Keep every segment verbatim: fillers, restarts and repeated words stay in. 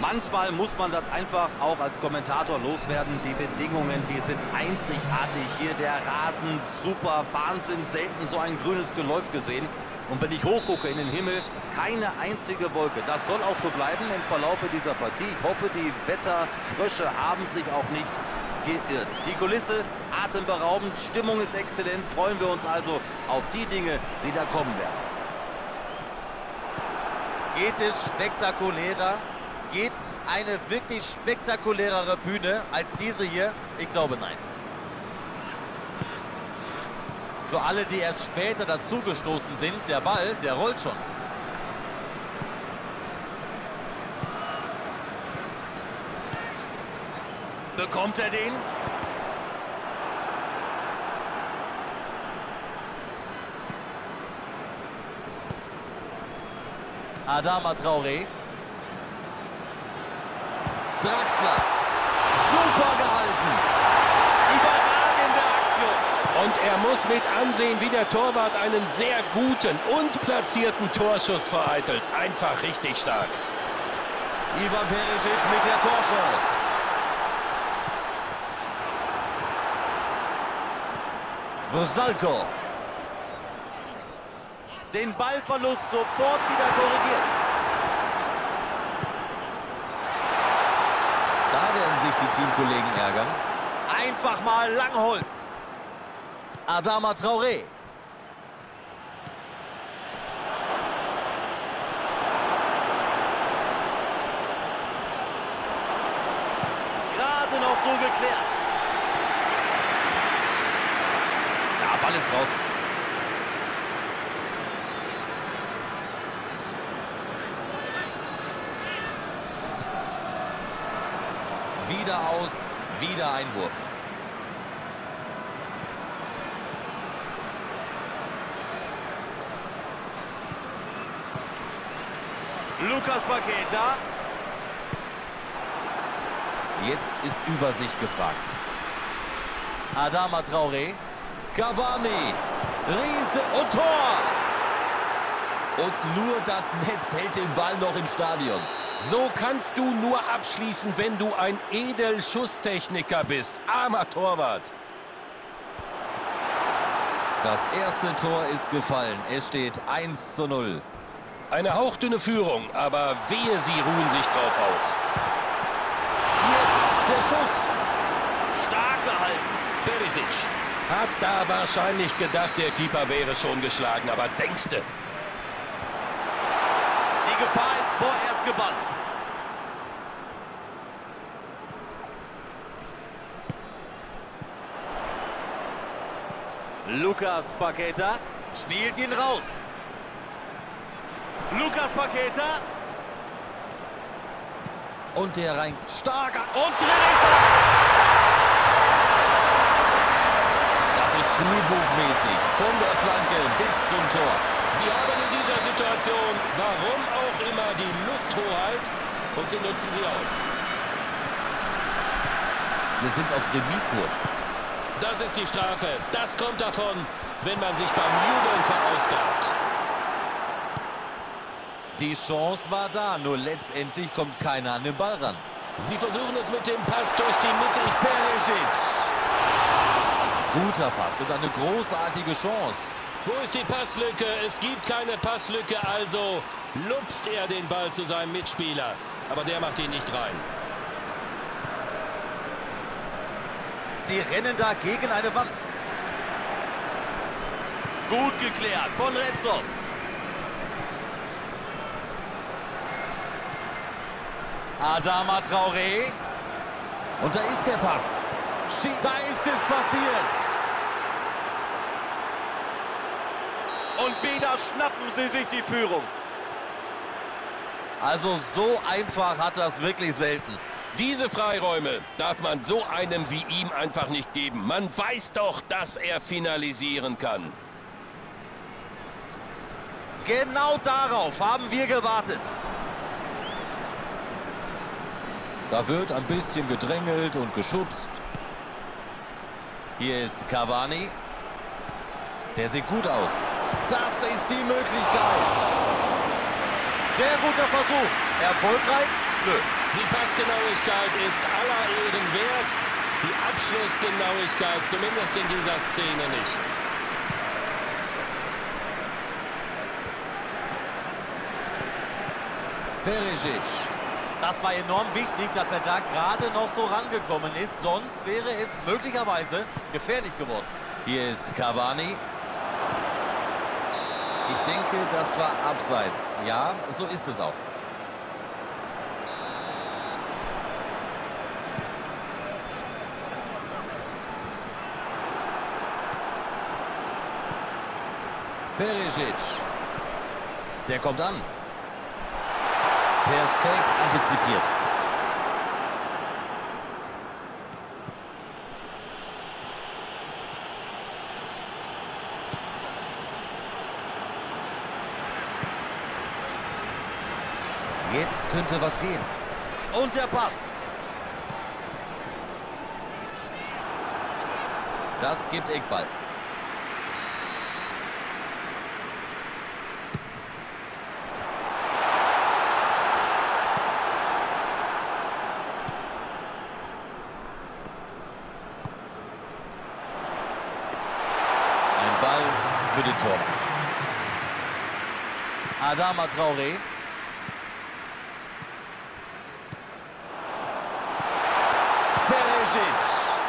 Manchmal muss man das einfach auch als Kommentator loswerden. Die Bedingungen, die sind einzigartig. Hier der Rasen, super, Wahnsinn, selten so ein grünes Geläuf gesehen. Und wenn ich hochgucke in den Himmel, keine einzige Wolke. Das soll auch so bleiben im Verlaufe dieser Partie. Ich hoffe, die Wetterfrösche haben sich auch nicht geirrt. Die Kulisse atemberaubend, Stimmung ist exzellent. Freuen wir uns also auf die Dinge, die da kommen werden. Geht es spektakulärer? Geht eine wirklich spektakulärere Bühne als diese hier? Ich glaube, nein. Für alle, die erst später dazugestoßen sind, der Ball, der rollt schon. Bekommt er den? Adama Traoré. Draxler. Super gehalten. Überragende Aktion. Und er muss mit ansehen, wie der Torwart einen sehr guten und platzierten Torschuss vereitelt. Einfach richtig stark. Ivan Perisic mit der Torchance. Vrsaljko. Den Ballverlust sofort wieder korrigiert. Da werden sich die Teamkollegen ärgern. Einfach mal Langholz. Adama Traoré. Gerade noch so geklärt. Ja, Ball ist draußen. Wieder aus, wieder Einwurf. Lucas Paqueta. Jetzt ist Übersicht gefragt. Adama Traoré. Cavani. Riese und Tor. Und nur das Netz hält den Ball noch im Stadion. So kannst du nur abschließen, wenn du ein Edelschusstechniker bist. Armer Torwart. Das erste Tor ist gefallen. Es steht eins zu null. Eine hauchdünne Führung, aber wehe, sie ruhen sich drauf aus. Jetzt der Schuss. Stark gehalten. Perisic hat da wahrscheinlich gedacht, der Keeper wäre schon geschlagen, aber denkste. Die Gefahr ist vorerst gebannt. Lucas Paqueta spielt ihn raus. Lucas Paqueta. Und der rein. Starker. Und drin ist er. Das ist schulbuchmäßig. Von der Flanke bis zum Tor. Sie haben in dieser Situation, warum auch immer, die Lufthoheit und sie nutzen sie aus. Wir sind auf Remis-Kurs. Das ist die Strafe. Das kommt davon, wenn man sich beim Jubeln verausgabt. Die Chance war da, nur letztendlich kommt keiner an den Ball ran. Sie versuchen es mit dem Pass durch die Mitte. Perisic. Guter Pass und eine großartige Chance. Wo ist die Passlücke? Es gibt keine Passlücke, also lupft er den Ball zu seinem Mitspieler. Aber der macht ihn nicht rein. Sie rennen da gegen eine Wand. Gut geklärt von Retsos. Adama Traoré. Und da ist der Pass. Da ist es passiert. Und wieder schnappen sie sich die Führung. Also so einfach hat das wirklich selten. Diese Freiräume darf man so einem wie ihm einfach nicht geben. Man weiß doch, dass er finalisieren kann. Genau darauf haben wir gewartet. Da wird ein bisschen gedrängelt und geschubst. Hier ist Cavani. Der sieht gut aus. Das ist die Möglichkeit. Sehr guter Versuch. Erfolgreich? Nö. Die Passgenauigkeit ist aller Ehren wert. Die Abschlussgenauigkeit zumindest in dieser Szene nicht. Perisic. Das war enorm wichtig, dass er da gerade noch so rangekommen ist. Sonst wäre es möglicherweise gefährlich geworden. Hier ist Cavani. Ich denke, das war abseits. Ja, so ist es auch. Perisic. Der kommt an. Perfekt antizipiert. Jetzt könnte was gehen. Und der Pass. Das gibt Eckball. Ein Ball für den Torwart. Adama Traoré. Perisic.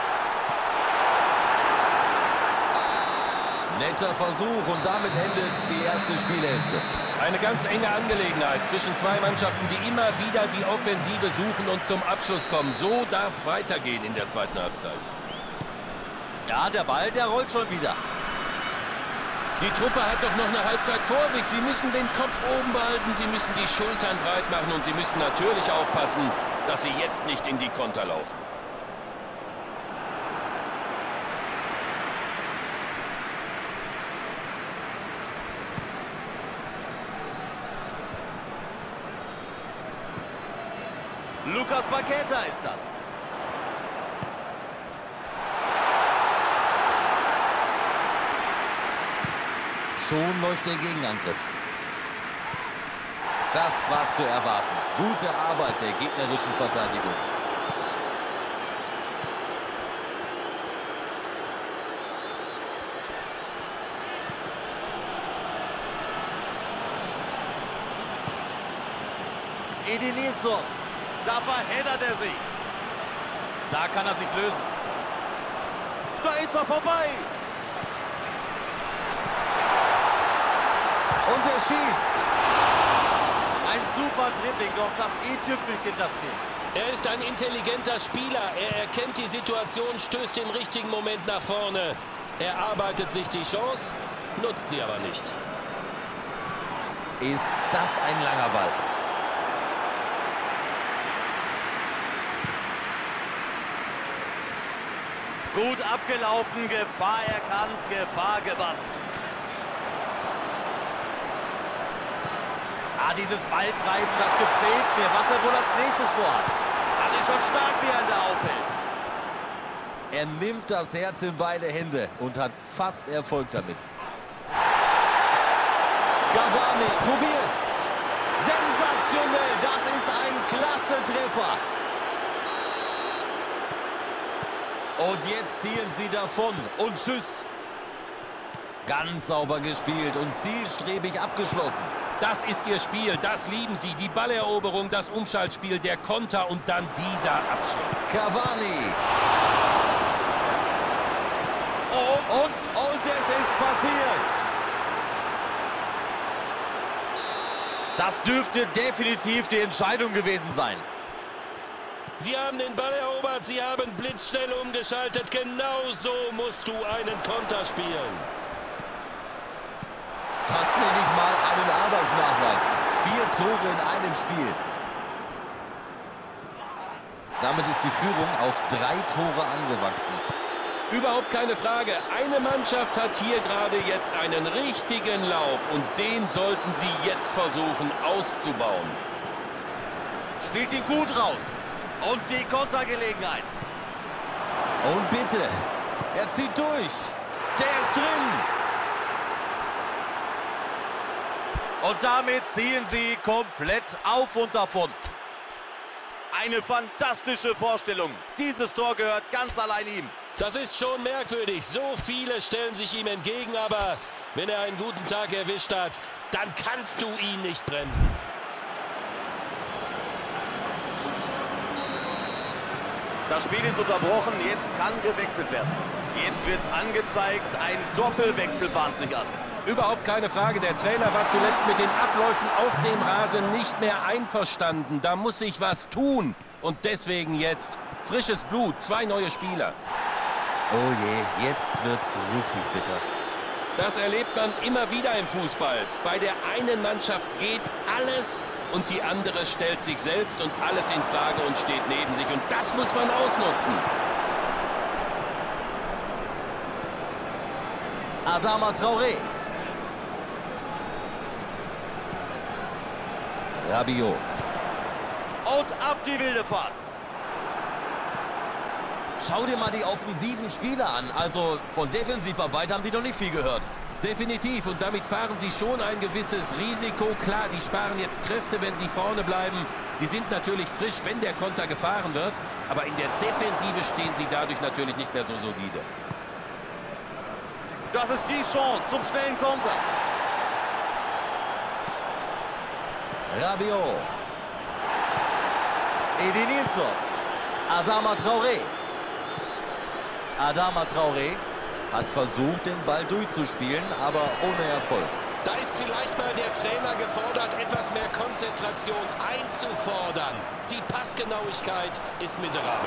Netter Versuch und damit endet die erste Spielhälfte. Eine ganz enge Angelegenheit zwischen zwei Mannschaften, die immer wieder die Offensive suchen und zum Abschluss kommen. So darf es weitergehen in der zweiten Halbzeit. Ja, der Ball, der rollt schon wieder. Die Truppe hat doch noch eine Halbzeit vor sich. Sie müssen den Kopf oben behalten, sie müssen die Schultern breit machen und sie müssen natürlich aufpassen, dass sie jetzt nicht in die Konter laufen. Lucas Paqueta ist das. Schon läuft der Gegenangriff. Das war zu erwarten. Gute Arbeit der gegnerischen Verteidigung. Edi Nilsson. Da verheddert er sich. Da kann er sich lösen. Da ist er vorbei. Und er schießt. Ein super Dribbling, doch das i-Tüpfelchen, das fehlt. Er ist ein intelligenter Spieler. Er erkennt die Situation, stößt im richtigen Moment nach vorne. Er arbeitet sich die Chance, nutzt sie aber nicht. Ist das ein langer Ball? Gut abgelaufen, Gefahr erkannt, Gefahr gebannt. Ah, dieses Balltreiben, das gefällt mir. Was er wohl als nächstes vorhat. Das ist schon stark, wie er da auffällt. Er nimmt das Herz in beide Hände und hat fast Erfolg damit. Cavani probiert's. Sensationell, das ist ein klasse Treffer. Und jetzt ziehen sie davon und tschüss. Ganz sauber gespielt und zielstrebig abgeschlossen. Das ist ihr Spiel, das lieben sie. Die Balleroberung, das Umschaltspiel, der Konter und dann dieser Abschluss. Cavani. Und, und, und es ist passiert. Das dürfte definitiv die Entscheidung gewesen sein. Sie haben den Ball erobert, sie haben blitzschnell umgeschaltet. Genau so musst du einen Konter spielen. Passt hier nicht mal einen Arbeitsnachweis. Vier Tore in einem Spiel. Damit ist die Führung auf drei Tore angewachsen. Überhaupt keine Frage. Eine Mannschaft hat hier gerade jetzt einen richtigen Lauf und den sollten sie jetzt versuchen auszubauen. Spielt ihn gut raus. Und die Kontergelegenheit. Und bitte, er zieht durch. Der ist drin. Und damit ziehen sie komplett auf und davon. Eine fantastische Vorstellung. Dieses Tor gehört ganz allein ihm. Das ist schon merkwürdig. So viele stellen sich ihm entgegen, aber wenn er einen guten Tag erwischt hat, dann kannst du ihn nicht bremsen. Das Spiel ist unterbrochen, jetzt kann gewechselt werden. Jetzt wird es angezeigt, ein Doppelwechsel bahnt sich an. Überhaupt keine Frage, der Trainer war zuletzt mit den Abläufen auf dem Rasen nicht mehr einverstanden. Da muss sich was tun. Und deswegen jetzt frisches Blut, zwei neue Spieler. Oh je, jetzt wird's richtig bitter. Das erlebt man immer wieder im Fußball. Bei der einen Mannschaft geht alles und die andere stellt sich selbst und alles in Frage und steht neben sich. Und das muss man ausnutzen. Adama Traoré. Rabiot. Und ab die wilde Fahrt. Schau dir mal die offensiven Spieler an. Also von Defensivarbeit haben die noch nicht viel gehört. Definitiv. Und damit fahren sie schon ein gewisses Risiko. Klar, die sparen jetzt Kräfte, wenn sie vorne bleiben. Die sind natürlich frisch, wenn der Konter gefahren wird. Aber in der Defensive stehen sie dadurch natürlich nicht mehr so solide. Das ist die Chance zum schnellen Konter. Rabiot. Edenilson. Adama Traoré. Adama Traoré hat versucht, den Ball durchzuspielen, aber ohne Erfolg. Da ist vielleicht mal der Trainer gefordert, etwas mehr Konzentration einzufordern. Die Passgenauigkeit ist miserabel.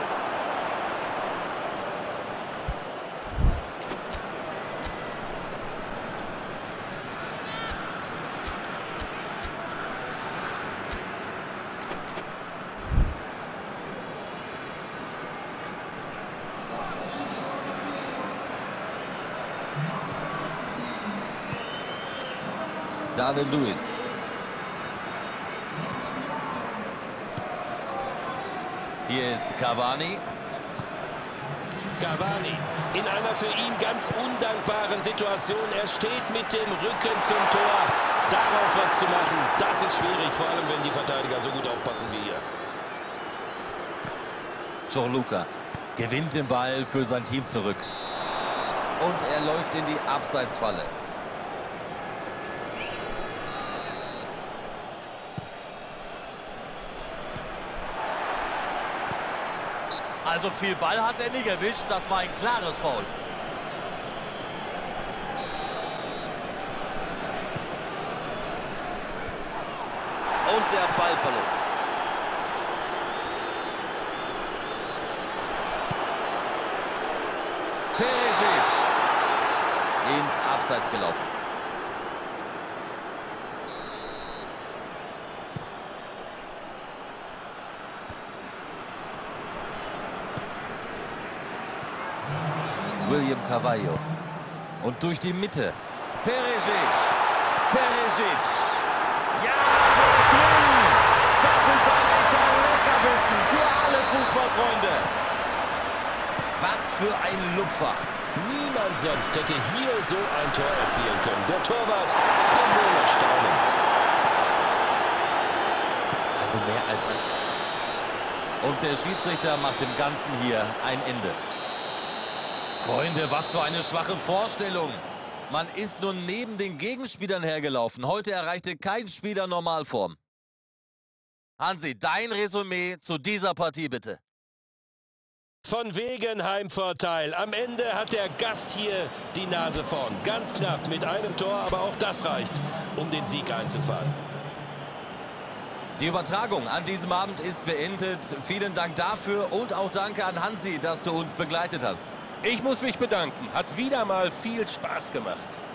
David Luiz. Hier ist Cavani. Cavani in einer für ihn ganz undankbaren Situation. Er steht mit dem Rücken zum Tor. Daraus was zu machen, das ist schwierig, vor allem wenn die Verteidiger so gut aufpassen wie hier. Gianluca gewinnt den Ball für sein Team zurück. Und er läuft in die Abseitsfalle. Also viel Ball hat er nicht erwischt, das war ein klares Foul. Und der Ballverlust. Perisic. Ins Abseits gelaufen. William Carvalho. Und durch die Mitte. Perisic. Perisic. Ja, der ist drin! Das ist ein echter Leckerbissen für alle Fußballfreunde. Was für ein Lupfer. Niemand sonst hätte hier so ein Tor erzielen können. Der Torwart kann nur noch staunen. Also mehr als ein... Und der Schiedsrichter macht dem Ganzen hier ein Ende. Freunde, was für eine schwache Vorstellung. Man ist nur neben den Gegenspielern hergelaufen. Heute erreichte kein Spieler Normalform. Hansi, dein Resümee zu dieser Partie bitte. Von wegen Heimvorteil. Am Ende hat der Gast hier die Nase vorn. Ganz knapp mit einem Tor, aber auch das reicht, um den Sieg einzufahren. Die Übertragung an diesem Abend ist beendet. Vielen Dank dafür und auch danke an Hansi, dass du uns begleitet hast. Ich muss mich bedanken. Hat wieder mal viel Spaß gemacht.